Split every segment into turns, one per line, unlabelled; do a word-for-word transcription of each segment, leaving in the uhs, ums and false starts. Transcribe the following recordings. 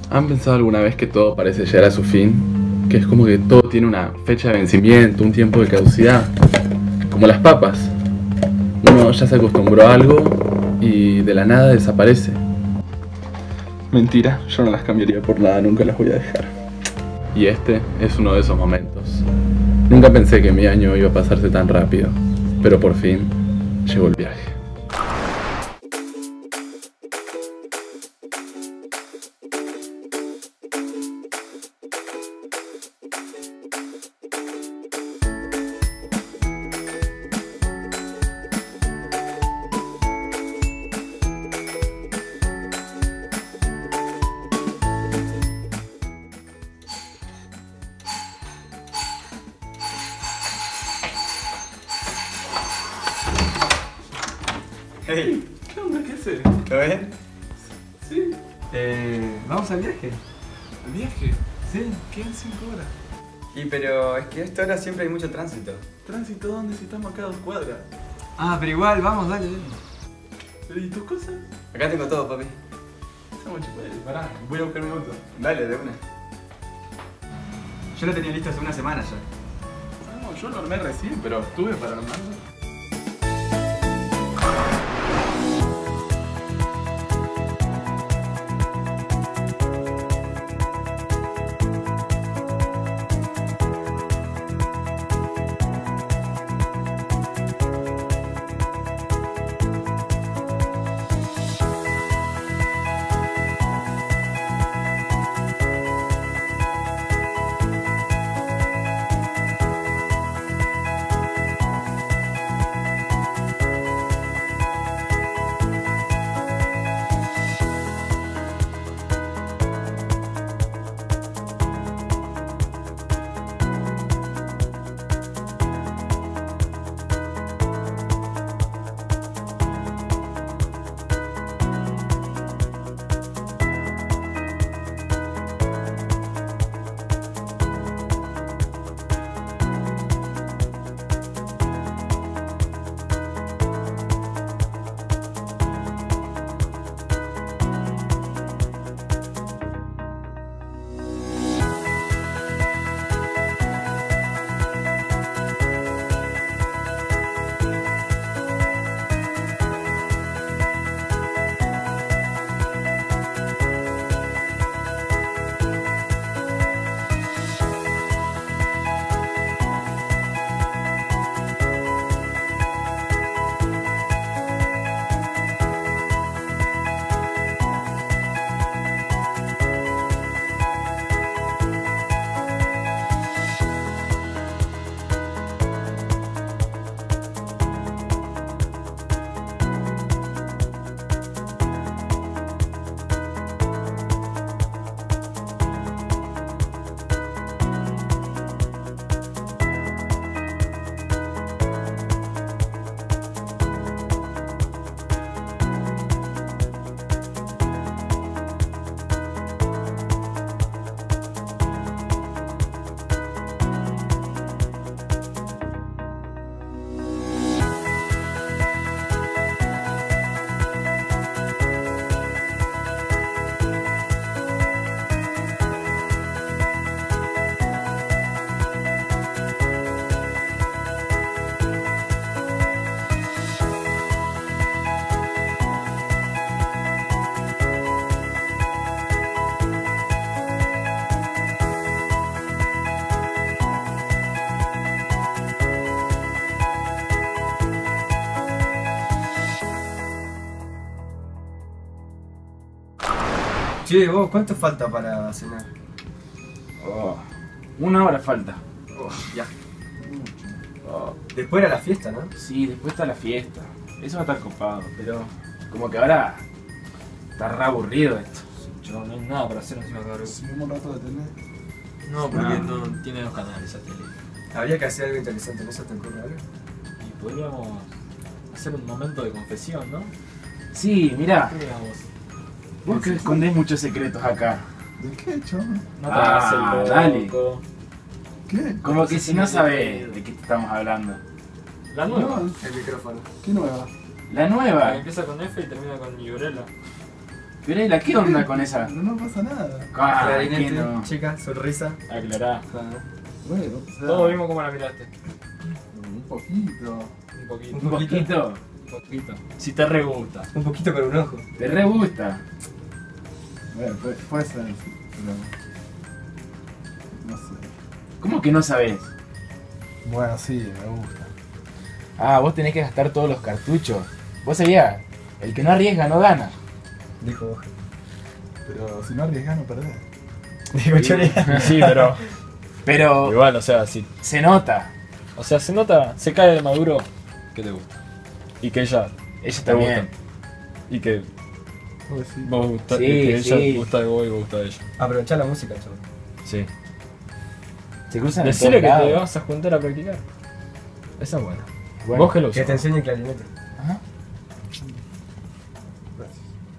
¿Han pensado alguna vez que todo parece llegar a su fin? Que es como que todo tiene una fecha de vencimiento, un tiempo de caducidad. Como las papas. Uno ya se acostumbró a algo y de la nada desaparece. Mentira, yo no las cambiaría por nada, nunca las voy a dejar. Y este es uno de esos momentos. Nunca pensé que mi año iba a pasarse tan rápido, pero por fin llegó el viaje.
Hey,
¿Qué onda? ¿Qué haces?
¿todo bien?
Sí,
Eh, vamos al viaje.
¿el viaje?
Sí.
Quedan cinco horas.
Y pero es que a esta hora siempre hay mucho tránsito.
¿Tránsito dónde? Si estamos acá a dos cuadras.
Ah, pero igual, vamos, dale, dale.
¿Y tus cosas?
Acá tengo todo, papi.
Estamos chupados. Pará, voy a buscar mi auto.
Dale, de una. Yo lo tenía listo hace una semana ya.
No, yo lo armé recién, pero estuve para armarlo.
Che, vos, ¿cuánto falta para cenar?
Oh, una hora falta.
Oh, ya. Oh. Después era la fiesta, ¿no?
Sí, después está la fiesta. Eso va a estar copado, pero como que ahora está re aburrido esto.
Yo no hay nada para hacer encima de
Si un rato de tener.
No, porque
No.
no tiene dos canales a tele.
Habría que hacer algo interesante, ¿no se te ocurre algo?
Y podríamos hacer un momento de confesión, ¿no?
Sí, mirá,
¿Qué digamos?
vos que escondés muchos secretos acá.
¿De qué, chaval?
No te
Ah,
hagas el loco.
dale.
¿Qué?
Como que si no sabés de qué te estamos hablando.
La nueva.
No,
El micrófono.
¿qué nueva?
La
Que
nueva.
empieza con F y termina con Llorela.
Pero Ela, ¿qué onda con esa?
No, no pasa nada.
Ah,
Clarinete,
¿qué no?
chica, sonrisa.
Aclará.
Bueno, o sea,
Todos vimos cómo la miraste.
un poquito.
Un poquito.
Un poquito.
Un poquito. Si te re gusta.
Un poquito con un ojo.
Te re gusta.
Bueno, puede, puede ser, sí, pero. No sé.
¿Cómo que no sabés?
Bueno, sí, me gusta.
Ah, vos tenés que gastar todos los cartuchos. Vos sabías, el que no arriesga no gana.
Dijo vos.
Pero si no arriesgas, no perdés.
Digo Chorea.
Sí, pero.
Pero
Igual, o sea, sí.
se nota.
O sea, se nota, se cae de Maduro que te gusta. Y que ella
Ella
te
también.
gusta. Y que
Vos decís.
vos gusta,
Sí,
y que ella
sí.
gusta de vos y vos gusta de ella.
Aprovechá la música, chaval.
Sí.
Se cruzan en
Decirle que
todos
te
lados.
vas a juntar a practicar. Esa es buena.
Bueno,
Vos que lo
Que
usás.
te enseñe clarinete.
Ajá.
Gracias.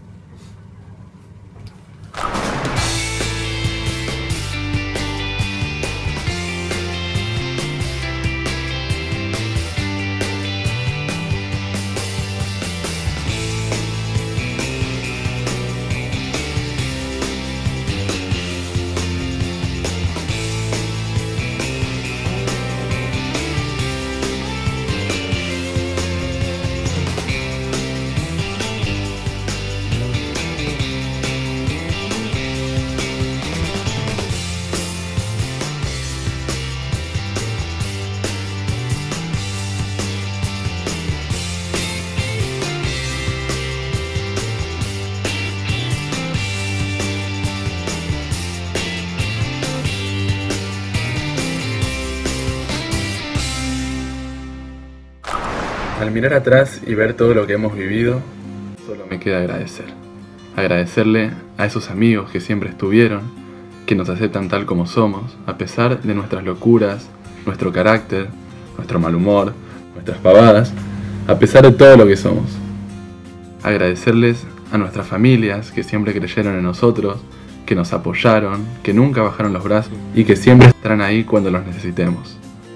Al mirar atrás y ver todo lo que hemos vivido, solo me queda agradecer. Agradecerle a esos amigos que siempre estuvieron, que nos aceptan tal como somos, a pesar de nuestras locuras, nuestro carácter, nuestro mal humor, nuestras pavadas, a pesar de todo lo que somos. Agradecerles a nuestras familias que siempre creyeron en nosotros, que nos apoyaron, que nunca bajaron los brazos y que siempre estarán ahí cuando los necesitemos.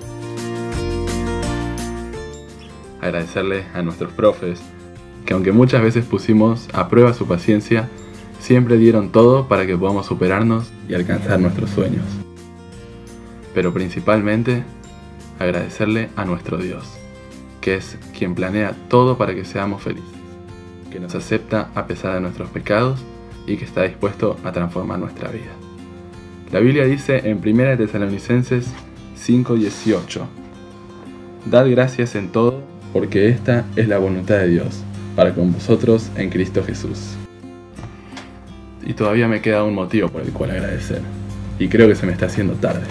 Agradecerle a nuestros profes, que aunque muchas veces pusimos a prueba su paciencia, siempre dieron todo para que podamos superarnos y alcanzar nuestros sueños. Pero principalmente, agradecerle a nuestro Dios, que es quien planea todo para que seamos felices, que nos acepta a pesar de nuestros pecados y que está dispuesto a transformar nuestra vida. La Biblia dice en primera de Tesalonicenses cinco dieciocho: Dad gracias en todo, porque esta es la voluntad de Dios, para con vosotros en Cristo Jesús. Y todavía me queda un motivo por el cual agradecer, y creo que se me está haciendo tarde.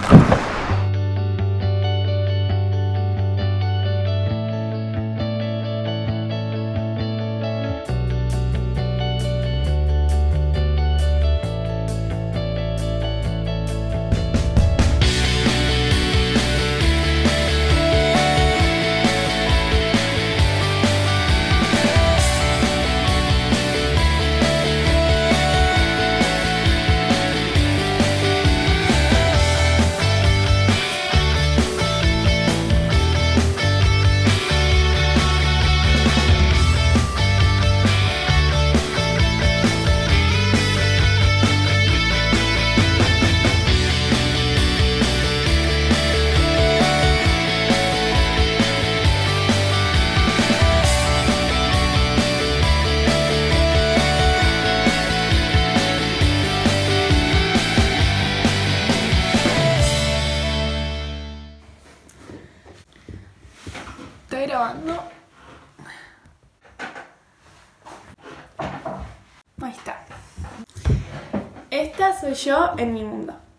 Estoy grabando. Ahí está. Esta soy yo en mi mundo.